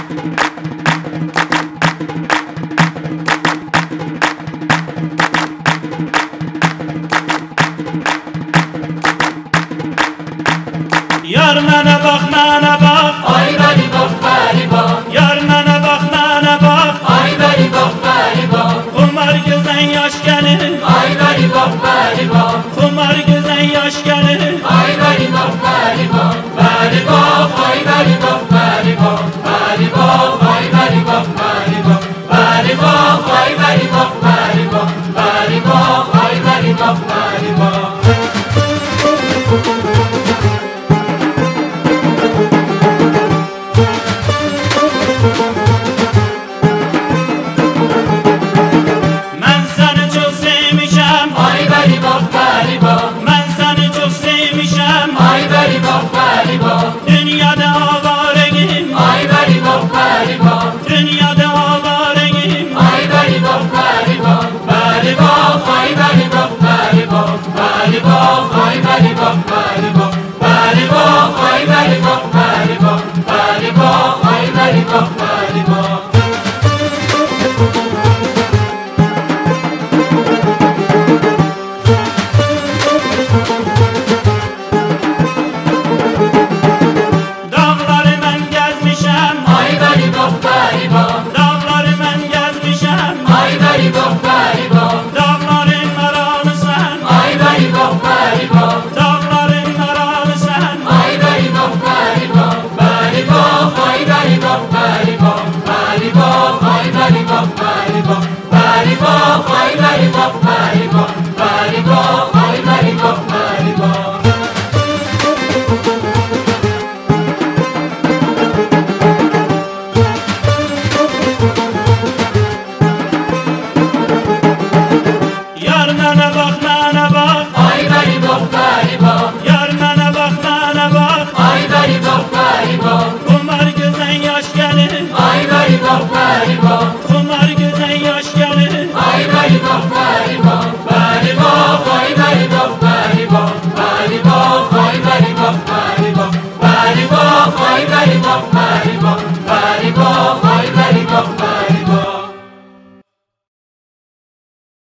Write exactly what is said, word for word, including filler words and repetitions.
یار منه باخ منه باخ آی بری باخ بری باخ یار منه باخ منه باخ آی بری باخ بری باخ خمار گزن yaş gelir آی بری باخ بری باخ خمار گزن yaş gelir آی بری باخ بری باخ بری باخ آی بری باخ بری باخ بری باخ آی بری باخ بری باخ بری باخ آی بری باخ بری باخ بری باخ آی بری باخ بری باخ dünyada avareyim ay bari bak bari bak dünyada avareyim ay bari bak bari bak bari bak ay bari bak bari bak bari bak ay bari bak bari bak bari bak ay bari bak bari bak bari bak ay bari bak bari bak bari bak bari bak bari bak